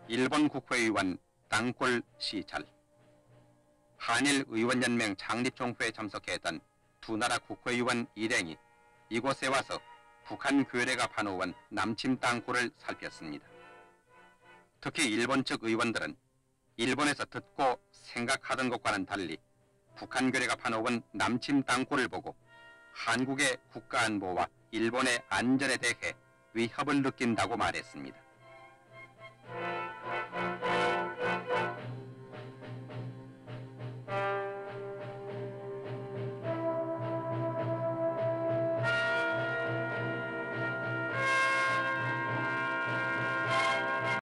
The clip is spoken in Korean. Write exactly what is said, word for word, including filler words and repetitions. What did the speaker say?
일본 국회의원 땅굴 시찰. 한일 의원연맹 창립 종회에 참석했던 두 나라 국회의원 일행이 이곳에 와서 북한 괴뢰가 파놓은 남침 땅굴을 살폈습니다. 특히 일본 측 의원들은 일본에서 듣고 생각하던 것과는 달리 북한 괴뢰가 파놓은 남침 땅굴을 보고 한국의 국가안보와 일본의 안전에 대해 위협을 느낀다고 말했습니다.